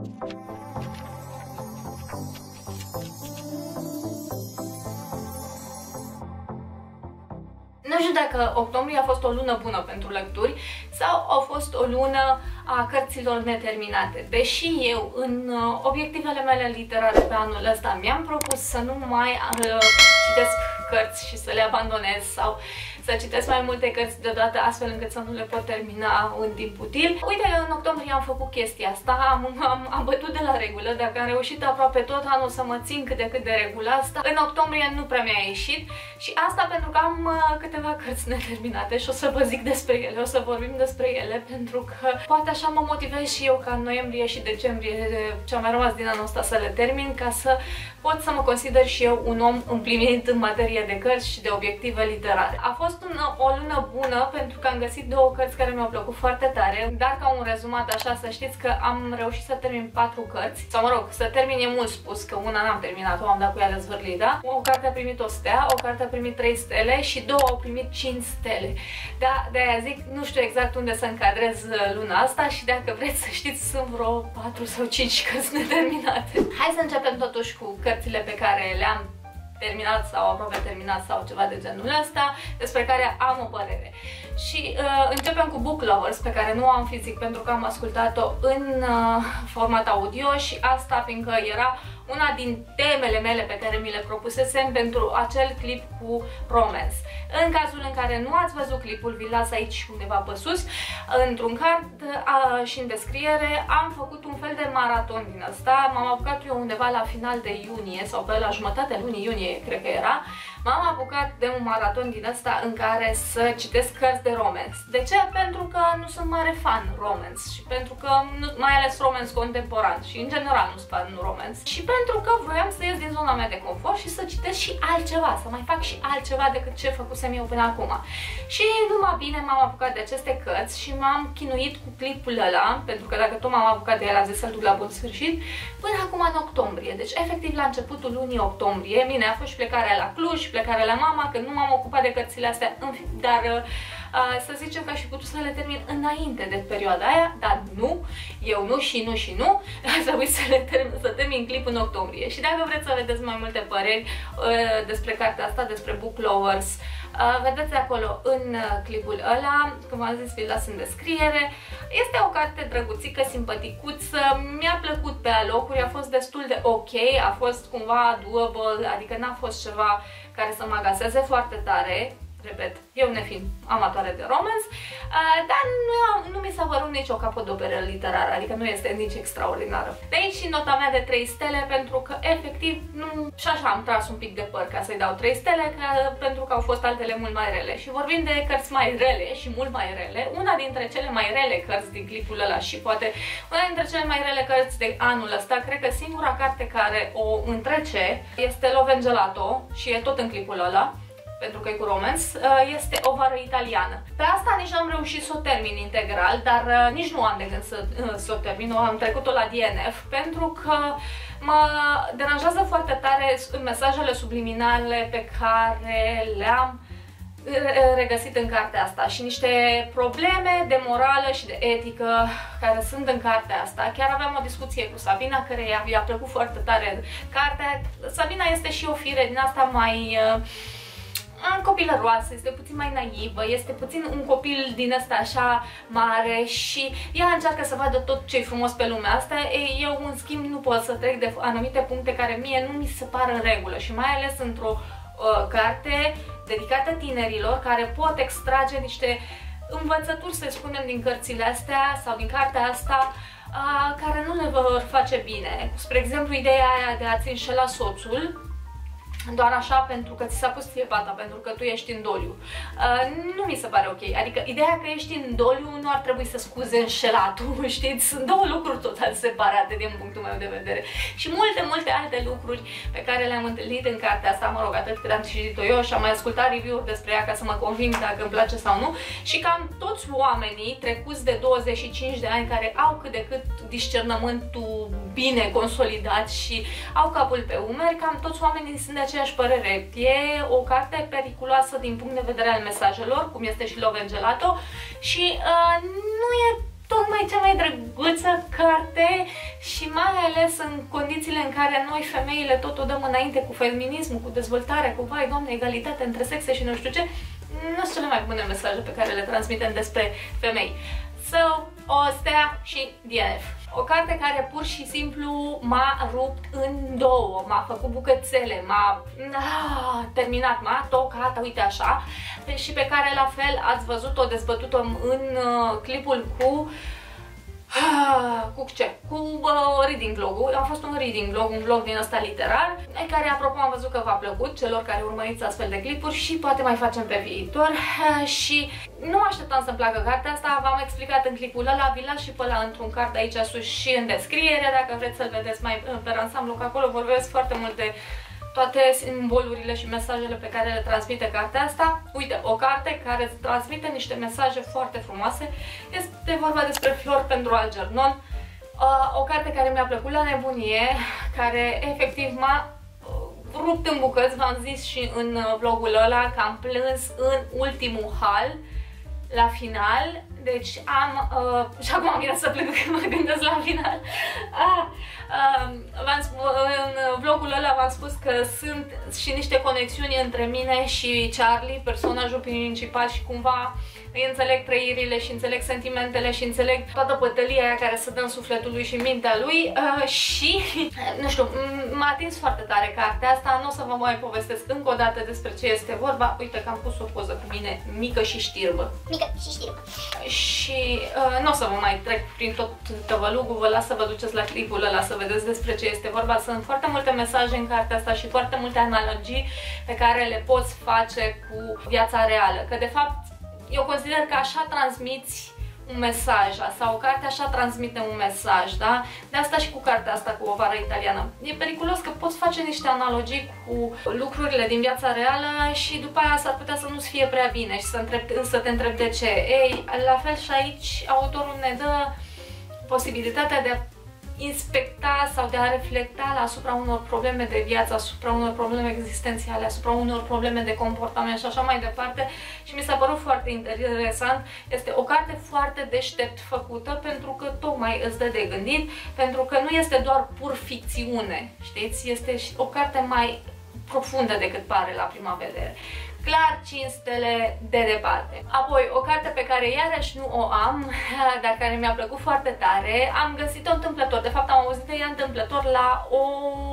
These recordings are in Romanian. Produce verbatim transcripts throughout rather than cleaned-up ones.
Nu știu dacă octombrie a fost o lună bună pentru lecturi sau a fost o lună a cărților neterminate. Deși eu, în obiectivele mele literare pe anul ăsta, mi-am propus să nu mai uh, citesc cărți și să le abandonez sau să citesc mai multe cărți deodată astfel încât să nu le pot termina în timp util. Uite, în octombrie am făcut chestia asta, am, am, am bătut de la regulă, dacă am reușit aproape tot anul să mă țin cât de cât de regulă asta, în octombrie nu prea mi-a ieșit și asta pentru că am uh, câteva cărți neterminate și o să vă zic despre ele, o să vorbim despre ele, pentru că poate așa mă motivez și eu ca în noiembrie și decembrie, ce-a mai rămas din anul ăsta, să le termin, ca să pot să mă consider și eu un om împlinit în materie de cărți și de obiective literare. A fost un, o lună bună pentru că am găsit două cărți care mi-au plăcut foarte tare, dar ca un rezumat așa să știți că am reușit să termin patru cărți, sau mă rog, să termin e mult spus, că una n-am terminat-o, am dat cu ea dezvârlită. O carte a primit o stea, o carte a primit trei stele și două au primit cinci stele. Da, de-aia zic, nu știu exact unde să încadrez luna asta și dacă vreți să știți, sunt vreo patru sau cinci cărți neterminate. Hai să începem totuși cu cărțile pe care le-am terminat sau aproape terminat sau ceva de genul ăsta, despre care am o părere. Și uh, începem cu Book Lovers, pe care nu o am fizic pentru că am ascultat-o în uh, format audio și asta fiindcă era una din temele mele pe care mi le propusesem pentru acel clip cu Romance. În cazul în care nu ați văzut clipul, vi-l las aici undeva pe sus, într-un card uh, și în descriere, am făcut un fel de maraton din asta. M-am apucat eu undeva la final de iunie sau pe la jumătatea lunii iunie, cred că era. M-am apucat de un maraton din ăsta în care să citesc cărți de romance. De ce? Pentru că nu sunt mare fan romance și pentru că, nu, mai ales romance contemporan și în general nu sunt fan romance și pentru că vroiam să ies din zona mea de confort și să citesc și altceva, să mai fac și altceva decât ce făcusem eu până acum. Și numai bine m-am apucat de aceste cărți și m-am chinuit cu clipul ăla, pentru că dacă tot m-am apucat de el, am zis să-l duc la bun sfârșit, până acum în octombrie. Deci efectiv la începutul lunii octombrie, bine, a fost și plecarea la Cluj, plecarea la mama, că nu m-am ocupat de cărțile astea, dar uh, să zicem că aș fi putut să le termin înainte de perioada aia, dar nu, eu nu și nu și nu, a trebuit să, le termin, să termin clip în octombrie. Și dacă vreți să vedeți mai multe păreri uh, despre cartea asta, despre Book Lovers, uh, vedeți acolo în uh, clipul ăla, cum am zis, vi-l las în descriere. Este o carte drăguțică, simpaticuță, mi-a plăcut pe alocuri, a fost destul de ok, a fost cumva doable, adică n-a fost ceva care să mă agaseze foarte tare, repet, eu nefiind amatoare de romance, dar nu, nu mi s-a părut nici o capodoperă literară, adică nu este nici extraordinară. De aici și nota mea de trei stele, pentru că efectiv nu... și așa am tras un pic de păr ca să-i dau trei stele, că, pentru că au fost altele mult mai rele. Și vorbind de cărți mai rele și mult mai rele, una dintre cele mai rele cărți din clipul ăla și poate una dintre cele mai rele cărți de anul ăsta, cred că singura carte care o întrece este Love and Gelato și e tot în clipul ăla, pentru că e cu romance, este O vară italiană. Pe asta nici nu am reușit să o termin integral, dar nici nu am de gând să, să o termin, am trecut-o la D N F, pentru că mă deranjează foarte tare mesajele subliminale pe care le-am regăsit în cartea asta și niște probleme de morală și de etică care sunt în cartea asta. Chiar aveam o discuție cu Sabina, care i-a plăcut foarte tare cartea. Sabina este și o fire din asta mai copilăroasă, este puțin mai naivă, este puțin un copil din ăsta așa mare și ea încearcă să vadă tot ce e frumos pe lumea asta. Ei, eu, în schimb, nu pot să trec de anumite puncte care mie nu mi se par în regulă și mai ales într-o uh, carte dedicată tinerilor care pot extrage niște învățături, să spunem, din cărțile astea sau din cartea asta, uh, care nu le vor face bine. Spre exemplu, ideea aia de a-ți înșela soțul doar așa pentru că ți s-a pus ție pata, pentru că tu ești în doliu. Uh, nu mi se pare ok. Adică ideea că ești în doliu nu ar trebui să scuze înșelatul, știți? Sunt două lucruri total separate din punctul meu de vedere. Și multe, multe alte lucruri pe care le-am întâlnit în cartea asta, mă rog, atât cât am citit-o eu și am mai ascultat review-uri despre ea ca să mă conving dacă îmi place sau nu. Și cam toți oamenii trecuți de douăzeci și cinci de ani care au cât de cât discernământul bine consolidat și au capul pe umeri, cam toți oamenii sunt de aceeași părere. E o carte periculoasă din punct de vedere al mesajelor, cum este și Love and Gelato, și uh, nu e tocmai cea mai drăguță carte și mai ales în condițiile în care noi femeile tot o dăm înainte cu feminismul, cu dezvoltarea, cu vai, doamne, egalitate între sexe și nu știu ce, nu sunt cele mai bune mesaje pe care le transmitem despre femei. So, o stea și D N F. O carte care pur și simplu m-a rupt în două, m-a făcut bucățele, m-a terminat, m-a tocat, uite așa, și pe care la fel ați văzut-o, dezbătut-o în uh, clipul cu cu ce? Cu uh, reading vlog-ul. A fost un reading vlog, un vlog din ăsta literar, în care, apropo, am văzut că v-a plăcut celor care urmăriți astfel de clipuri și poate mai facem pe viitor. Uh, și nu mă așteptam să-mi placă cartea asta, v-am explicat în clipul ăla, vi las și pe ăla într-un card aici sus și în descriere, dacă vreți să-l vedeți mai pe ansamblu, că acolo vorbesc foarte multe toate simbolurile și mesajele pe care le transmite cartea asta. Uite, o carte care îți transmite niște mesaje foarte frumoase. Este vorba despre Flori pentru Algernon. O carte care mi-a plăcut la nebunie, care efectiv m-a rupt în bucăți, v-am zis și în vlogul ăla că am plâns în ultimul hal, la final. Deci am, uh, și acum am vine să plâng când mă gândesc la final. Ah, uh, în vlogul ăla v-am spus că sunt și niște conexiuni între mine și Charlie, personajul principal, și cumva îi înțeleg trăirile și înțeleg sentimentele și înțeleg toată pătălia aia care se dă în sufletul lui și în mintea lui uh, și, nu știu, m-a atins foarte tare cartea asta. Nu o să vă mai povestesc încă o dată despre ce este vorba. Uite că am pus o poză cu mine, mică și știrbă. Mică și știrbă. Și uh, nu o să vă mai trec prin tot tăvălugul, vă las să vă duceți la clipul ăla să vedeți despre ce este vorba. Sunt foarte multe mesaje în cartea asta și foarte multe analogii pe care le poți face cu viața reală. Că de fapt eu consider că așa transmiți un mesaj, sau o carte așa transmite un mesaj, da? De asta și cu cartea asta, cu O vară italiană. E periculos că poți face niște analogii cu lucrurile din viața reală și după aia s-ar putea să nu-ți fie prea bine și să, întreb, să te întrebi de ce. Ei, la fel și aici autorul ne dă posibilitatea de a inspecta sau de a reflecta asupra unor probleme de viață, asupra unor probleme existențiale, asupra unor probleme de comportament și așa mai departe, și mi s-a părut foarte interesant. Este o carte foarte deștept făcută, pentru că tocmai îți dă de gândit, pentru că nu este doar pur ficțiune, știți? Este o carte mai profundă decât pare la prima vedere. Clar cinstele de departe. Apoi, o carte pe care iarăși nu o am, dar care mi-a plăcut foarte tare, am găsit-o întâmplător. De fapt, am auzit de ea întâmplător la o,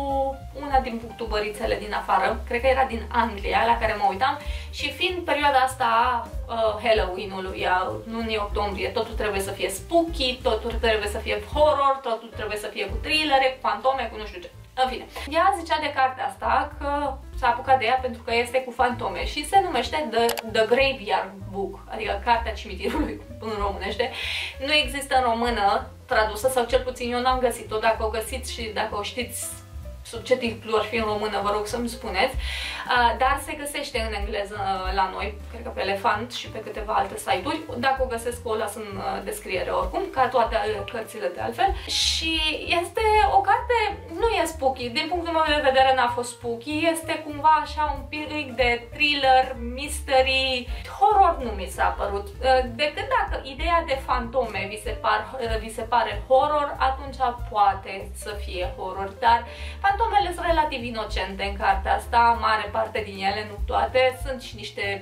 una din booktuberițele din afară, cred că era din Anglia, la care mă uitam, și fiind perioada asta a uh, Halloween-ului, a lunii octombrie, totul trebuie să fie spooky, totul trebuie să fie horror, totul trebuie să fie cu thrillere, cu fantome, cu nu știu ce. În fine, ea zicea de cartea asta că s-a apucat de ea pentru că este cu fantome și se numește The, The Graveyard Book, adică Cartea Cimitirului în românește. Nu există în română tradusă, sau cel puțin eu n-am găsit-o. Dacă o găsiți și dacă o știți sub ce titlu ar fi în română, vă rog să-mi spuneți. Dar se găsește în engleză la noi, cred că pe Elefant și pe câteva alte site-uri. Dacă o găsesc, o las în descriere oricum, ca toate cărțile de altfel. Și este o carte, nu e spooky, din punctul meu de vedere n-a fost spooky, este cumva așa un pic de thriller, mystery, horror nu mi s-a părut. Decât dacă ideea de fantome vi se, par, vi se pare horror, atunci poate să fie horror, dar fantomele sunt relativ inocente în cartea asta, mare parte din ele, nu toate, sunt și niște,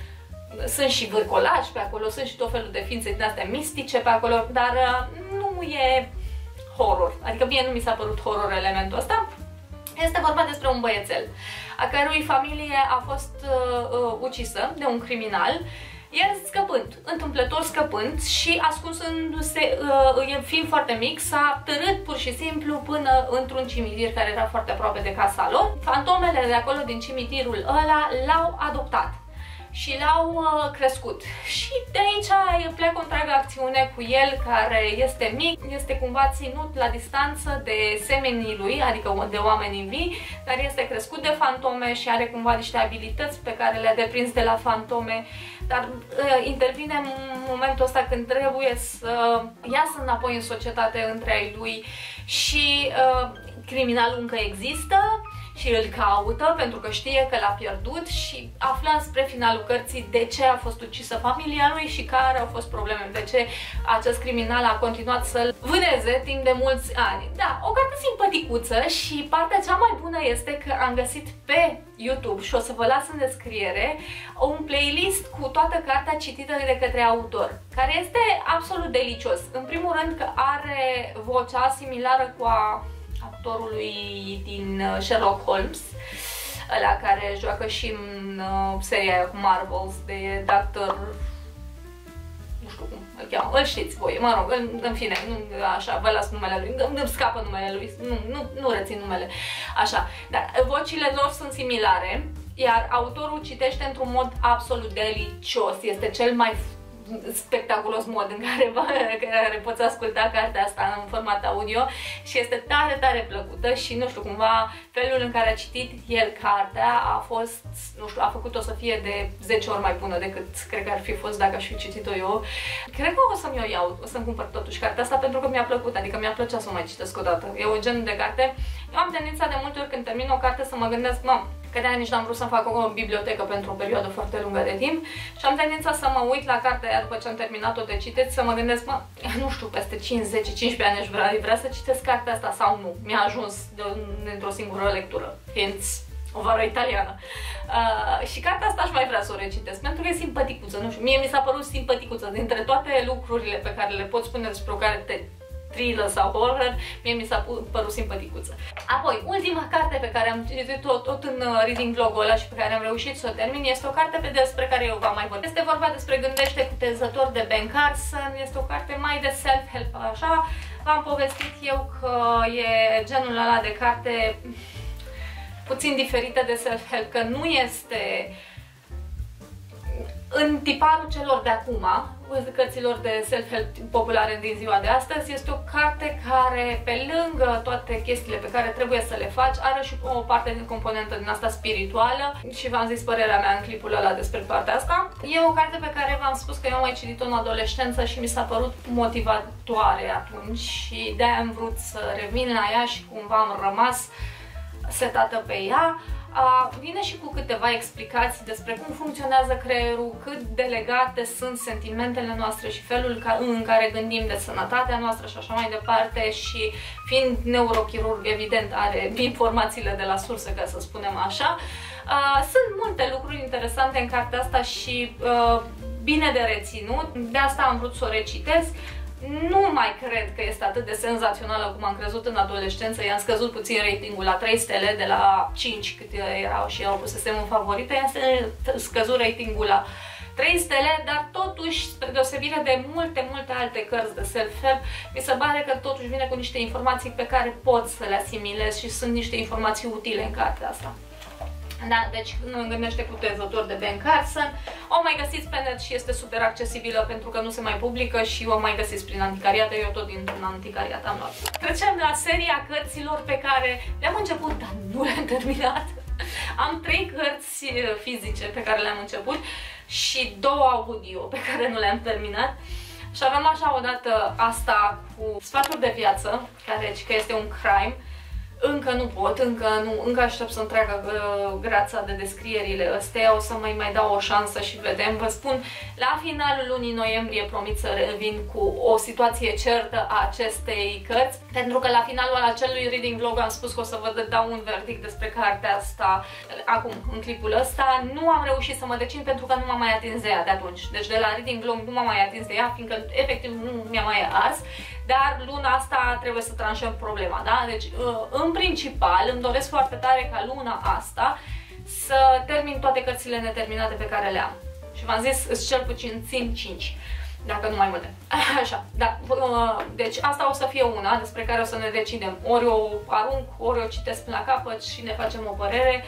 sunt și vârcolași pe acolo, sunt și tot felul de ființe din astea mistice pe acolo, dar nu e horror, adică mie nu mi s-a părut horror elementul ăsta. Este vorba despre un băiețel, a cărui familie a fost uh, uh, ucisă de un criminal, el scăpând, întâmplător scăpând și ascunsându-se, uh, fiind foarte mic, s-a târât pur și simplu până într-un cimitir care era foarte aproape de casa lor. Fantomele de acolo, din cimitirul ăla, l-au adoptat și l-au uh, crescut. Și de aici pleacă o întreagă acțiune cu el, care este mic, este cumva ținut la distanță de semenii lui, adică de oameni vii, dar este crescut de fantome și are cumva niște abilități pe care le-a deprins de la fantome, dar uh, intervine în momentul ăsta când trebuie să iasă înapoi în societate între ai lui și uh, criminalul încă există și îl caută pentru că știe că l-a pierdut și află spre finalul cărții de ce a fost ucisă familia lui și care au fost problemele, de ce acest criminal a continuat să-l vâneze timp de mulți ani. Da, o carte simpaticuță și partea cea mai bună este că am găsit pe YouTube și o să vă las în descriere un playlist cu toată cartea citită de către autor, care este absolut delicios. În primul rând că are vocea similară cu a actorului din Sherlock Holmes, ăla care joacă și în uh, seria aia cu Marvels de doctor, nu știu cum îl cheamă, îl știți voi, mă rog, în, în fine, nu, așa, vă las numele lui, îmi scapă numele lui, nu, nu, nu rețin numele, așa, dar vocile lor sunt similare, iar autorul citește într-un mod absolut delicios, este cel mai spectaculos mod în care, care poți asculta cartea asta în format audio și este tare, tare plăcută și nu știu, cumva felul în care a citit el cartea a fost, nu știu, a făcut-o să fie de zece ori mai bună decât cred că ar fi fost dacă aș fi citit-o eu. Cred că o să-mi o iau, o să-mi cumpăr totuși cartea asta pentru că mi-a plăcut, adică mi-a plăcea să o mai citesc o dată. E o gen de carte. Eu am tendința de multe ori când termin o carte să mă gândesc, mă, că de-aia nici n-am vrut să fac o bibliotecă pentru o perioadă foarte lungă de timp și am tendința să mă uit la cartea aia după ce am terminat-o de citit, să mă gândesc, mă, nu știu, peste cinci, zece, cincisprezece ani aș vrea, vrea să citesc cartea asta sau nu. Mi-a ajuns dintr-o singură lectură, hence o vară italiană. Uh, și cartea asta aș mai vrea să o recitesc, pentru că e simpaticuță, nu știu, mie mi s-a părut simpaticuță. Dintre toate lucrurile pe care le pot spune despre o carte thriller sau horror, mie mi s-a părut simpaticuță. Apoi, ultima carte pe care am citit-o tot în reading vlogul ăla și pe care am reușit să o termin, este o carte pe despre care eu v-am mai vorbit. Este vorba despre Gândește cutezător de Ben Carson, este o carte mai de self-help, așa. V-am povestit eu că e genul ăla de carte puțin diferită de self-help, că nu este în tiparul celor de acum, cărților de self-help populare din ziua de astăzi. Este o carte care, pe lângă toate chestiile pe care trebuie să le faci, are și o parte din componentă din asta spirituală și v-am zis părerea mea în clipul ăla despre partea asta. E o carte pe care v-am spus că eu am mai citit-o în adolescență și mi s-a părut motivatoare atunci și de-aia am vrut să revin la ea și cumva am rămas setată pe ea. Uh, vine și cu câteva explicații despre cum funcționează creierul, cât de legate sunt sentimentele noastre și felul ca, în care gândim de sănătatea noastră și așa mai departe, și fiind neurochirurg, evident are informațiile de la sursă, ca să spunem așa. Uh, sunt multe lucruri interesante în cartea asta și uh, bine de reținut, de asta am vrut să o recitesc. Nu mai cred că este atât de senzațională cum am crezut în adolescență. I-am scăzut puțin ratingul la trei stele de la cinci cât erau și erau pusesem în favorite. I-am scăzut ratingul la trei stele, dar totuși, spre deosebire de multe, multe alte cărți de self-help, mi se pare că totuși vine cu niște informații pe care poți să le asimilezi și sunt niște informații utile în cartea asta. Da, deci nu Gândește cutezător de Ben Carson. O mai găsiți pe net și este super accesibilă pentru că nu se mai publică și o mai găsiți prin anticariate. Eu tot dintr-un anticariat am luat. Trecem la seria cărților pe care le-am început, dar nu le-am terminat. Am trei cărți fizice pe care le-am început și două audio pe care nu le-am terminat. Și avem așa odată asta cu Sfaturi de viață, care că este un crime. Încă nu pot, încă nu, încă aștept să-mi treacă uh, grața de descrierile astea, o să mai mai dau o șansă și vedem. Vă spun, la finalul lunii noiembrie promit să revin cu o situație certă a acestei cărți, pentru că la finalul acelui reading vlog am spus că o să vă dau un verdict despre cartea asta acum, în clipul ăsta. Nu am reușit să mă decid pentru că nu m-am mai atins de ea de atunci. Deci de la reading vlog nu m-am mai atins de ea, fiindcă efectiv nu mi-a mai ars. Dar luna asta trebuie să tranșăm problema, da? Deci, în principal, îmi doresc foarte tare ca luna asta să termin toate cărțile neterminate pe care le am. Și v-am zis, îți cel puțin țin cinci, dacă nu mai multe. Așa, da. Deci asta o să fie una despre care o să ne decidem. Ori o arunc, ori o citesc până la capăt și ne facem o părere.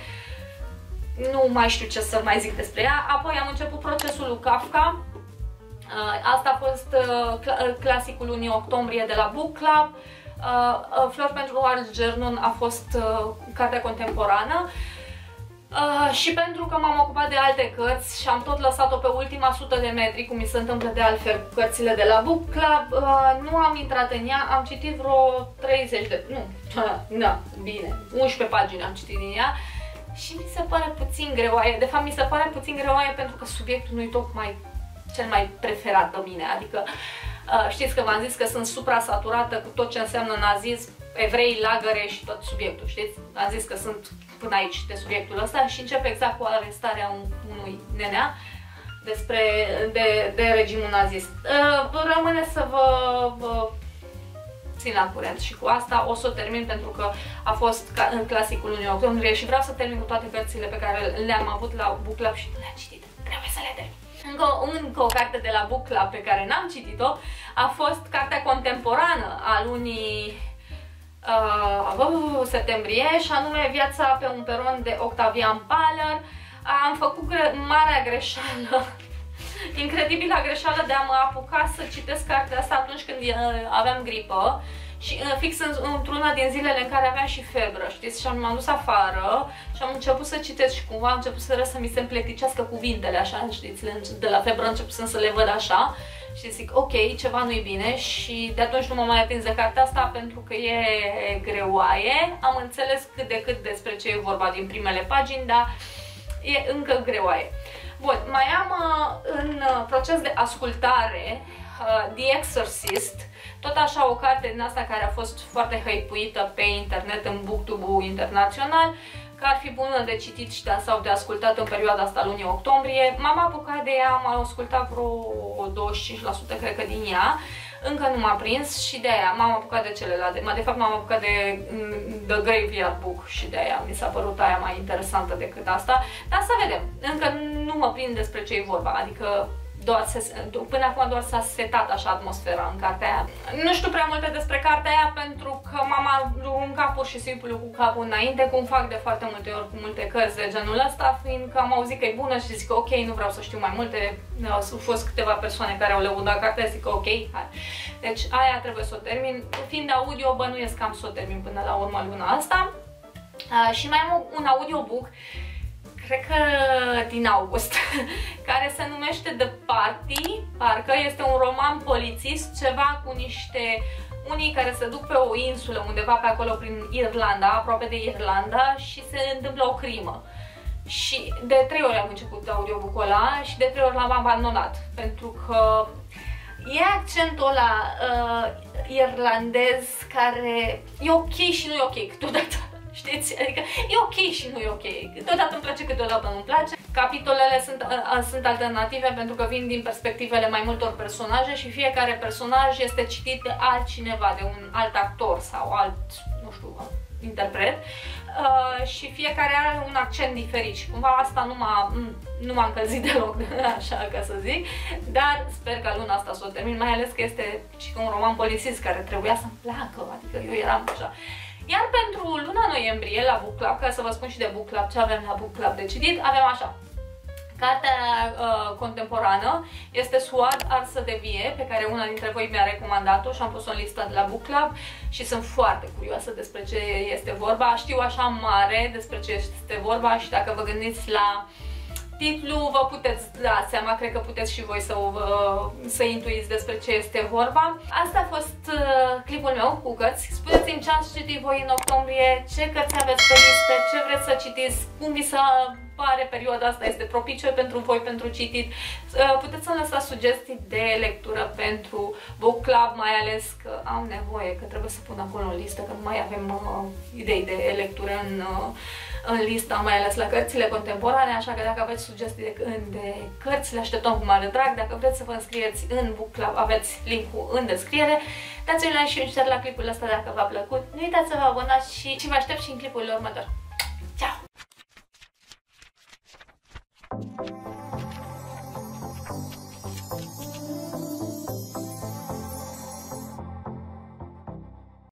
Nu mai știu ce să mai zic despre ea. Apoi am început Procesul lui Kafka. Asta a fost clasicul lunii octombrie de la Book Club. Flori pentru Algernon a fost cartea contemporană. Uh, și pentru că m-am ocupat de alte cărți și am tot lăsat-o pe ultima sută de metri, cum mi se întâmplă de altfel cu cărțile de la Book Club, uh, nu am intrat în ea, am citit vreo treizeci de... nu, da, bine, unsprezece pagini am citit din ea și mi se pare puțin greoaie. De fapt, mi se pare puțin greoaie pentru că subiectul nu-i tocmai cel mai preferat de mine, adică uh, știți că v-am zis că sunt supra-saturată cu tot ce înseamnă nazism, evrei, lagăre și tot subiectul, știți? Am zis că sunt până aici de subiectul ăsta și încep exact cu arestarea unui nenea despre, de, de regimul nazist. Uh, rămâne să vă, vă țin la curent și cu asta o să o termin pentru că a fost ca în clasicul lunii octombrie și vreau să termin cu toate cărțile pe care le-am avut la Book Club și nu le-am citit. Trebuie să le termin. Încă, încă o carte de la Book Club pe care n-am citit-o a fost cartea contemporană a lunii uh, septembrie și anume Viața pe un peron de Octavian Paler. Am făcut gre marea greșeală, incredibila greșeală de a mă apuca să citesc cartea asta atunci când aveam gripă și fix într-una din zilele în care aveam și febră, știți? Și m-am dus afară și am început să citesc și cumva am început să, să mi se împleticească cuvintele așa, știți? De la febră început să le văd așa și zic, ok, ceva nu-i bine și de atunci nu m-am mai atins de cartea asta pentru că e greoaie. Am înțeles cât de cât despre ce e vorba din primele pagini, dar e încă greoaie. Bun, mai am uh, în uh, proces de ascultare uh, The Exorcist, tot așa o carte din asta care a fost foarte hype-uită pe internet, în booktube-ul internațional, că ar fi bună de citit și de, sau de ascultat în perioada asta lunii octombrie. M-am apucat de ea, am ascultat vreo douăzeci și cinci la sută cred că din ea. Încă nu m-a prins și de aia m-am apucat de celelalte. De fapt m-am apucat de The Graveyard Book și de aia mi s-a părut aia mai interesantă decât asta. Dar să vedem. Încă nu mă prind despre ce e vorba. Adică doar se, până acum doar s-a setat așa atmosfera în cartea aia. Nu știu prea multe despre cartea aia pentru că m-am aruncat pur și simplu cu capul înainte, cum fac de foarte multe ori cu multe cărți de genul ăsta, fiindcă am auzit că e bună și zic că ok, nu vreau să știu mai multe. Au fost câteva persoane care au lăudat cartea, zic că ok, hai. Deci aia trebuie să o termin. Fiind audio, bănuiesc că am să o termin până la urmă luna asta. Uh, și mai am un audiobook, cred că din august, care se numește The Party, parcă este un roman polițist, ceva cu niște unii care se duc pe o insulă undeva pe acolo prin Irlanda, aproape de Irlanda și se întâmplă o crimă. Și de trei ori am început audiobook-ul ăla și de trei ori l-am abandonat, pentru că e accentul ăla uh, irlandez care e ok și nu e ok câteodată. Știți? Adică e ok și nu e ok. Câteodată îmi place, câteodată nu-mi place. Capitolele sunt, a, sunt alternative pentru că vin din perspectivele mai multor personaje și fiecare personaj este citit de altcineva, de un alt actor sau alt, nu știu, interpret. Uh, și fiecare are un accent diferit și cumva asta nu m-a nu m-a încălzit deloc, așa ca să zic, dar sper că luna asta să o termin, mai ales că este și un roman polițist care trebuia să-mi placă, adică eu eram așa. Iar pentru luna noiembrie, la Book Club, ca să vă spun și de Book Club ce avem la Book Club de citit, avem așa. Cartea uh, contemporană este Sword Arsă de Vie, pe care una dintre voi mi-a recomandat-o și am pus-o în listă de la Book Club și sunt foarte curioasă despre ce este vorba. Știu așa mare despre ce este vorba și dacă vă gândiți la titlu, vă puteți da seama, cred că puteți și voi să, uh, să intuiți despre ce este vorba. Asta a fost uh, clipul meu cu cărți. Spuneți-mi ce ați citit voi în octombrie, ce cărți aveți pe listă, ce vreți să citiți, cum vi se pare perioada asta, este propice pentru voi pentru citit. Uh, puteți să-mi lăsați sugestii de lectură pentru Book Club, mai ales că am nevoie, că trebuie să pun acolo o listă, că nu mai avem uh, idei de lectură în uh, în lista, mai ales la cărțile contemporane, așa că dacă aveți sugestii de, de cărți, le așteptăm cu mare drag. Dacă vreți să vă înscrieți în Book Club, aveți linkul în descriere. Dați-mi like și un share la clipul ăsta dacă v-a plăcut. Nu uitați să vă abonați și, și vă aștept și în clipul următor. Ciao!